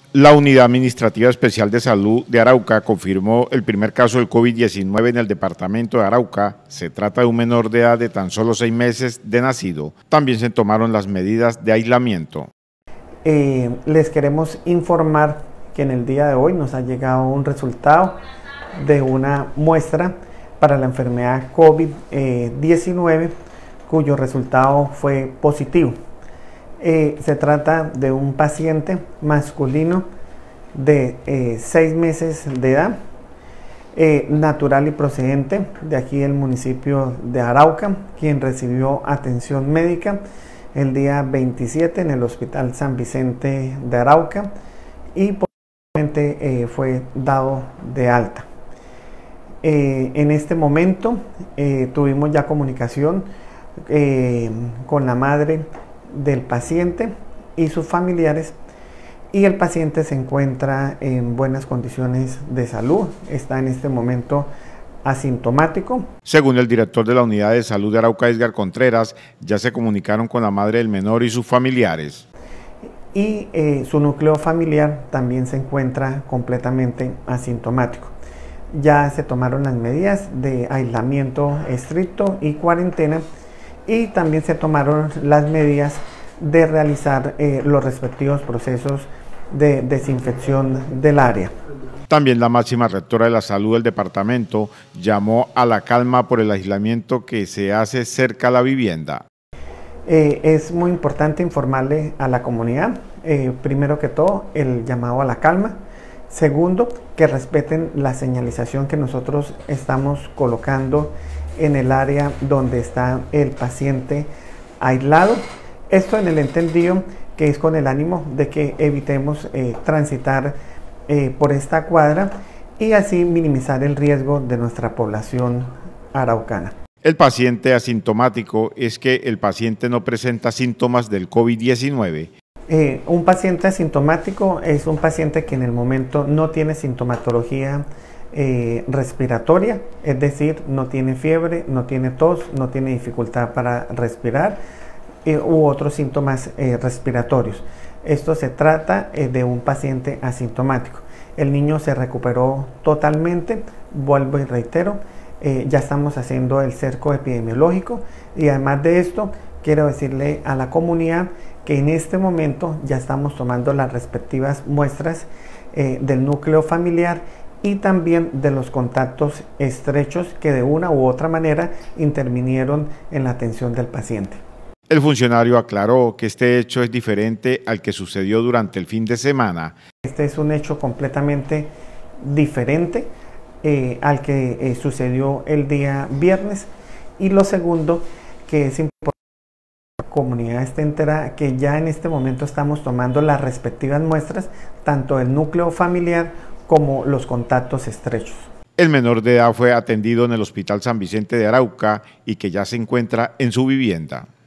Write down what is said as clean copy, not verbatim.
La Unidad Administrativa Especial de Salud de Arauca confirmó el primer caso del COVID-19 en el departamento de Arauca. Se trata de un menor de edad de tan solo 6 meses de nacido. También se tomaron las medidas de aislamiento. Les queremos informar que en el día de hoy nos ha llegado un resultado de una muestra para la enfermedad COVID-19 cuyo resultado fue positivo. Se trata de un paciente masculino de 6 meses de edad, natural y procedente de aquí del municipio de Arauca, quien recibió atención médica el día 27 en el Hospital San Vicente de Arauca y posteriormente fue dado de alta. En este momento tuvimos ya comunicación con la madre del paciente y sus familiares, y el paciente se encuentra en buenas condiciones de salud, está en este momento asintomático. Según el director de la Unidad de Salud de Arauca, Edgar Contreras, ya se comunicaron con la madre del menor y sus familiares. Y su núcleo familiar también se encuentra completamente asintomático. Ya se tomaron las medidas de aislamiento estricto y cuarentena, y también se tomaron las medidas de realizar los respectivos procesos de desinfección del área. También la máxima rectora de la salud del departamento llamó a la calma por el aislamiento que se hace cerca a la vivienda. Es muy importante informarle a la comunidad, primero que todo, el llamado a la calma. Segundo, que respeten la señalización que nosotros estamos colocando en el área donde está el paciente aislado. Esto en el entendido que es con el ánimo de que evitemos transitar por esta cuadra y así minimizar el riesgo de nuestra población araucana. El paciente asintomático es que el paciente no presenta síntomas del COVID-19. Un paciente asintomático es un paciente que en el momento no tiene sintomatología respiratoria, es decir, no tiene fiebre, no tiene tos, no tiene dificultad para respirar u otros síntomas respiratorios. Esto se trata de un paciente asintomático. El niño se recuperó totalmente, vuelvo y reitero, ya estamos haciendo el cerco epidemiológico, y además de esto quiero decirle a la comunidad que en este momento ya estamos tomando las respectivas muestras del núcleo familiar y también de los contactos estrechos que de una u otra manera intervinieron en la atención del paciente. El funcionario aclaró que este hecho es diferente al que sucedió durante el fin de semana. Este es un hecho completamente diferente al que sucedió el día viernes, y lo segundo, que es importante que la comunidad esté entera que ya en este momento estamos tomando las respectivas muestras, tanto del núcleo familiar como los contactos estrechos. El menor de edad fue atendido en el Hospital San Vicente de Arauca y que ya se encuentra en su vivienda.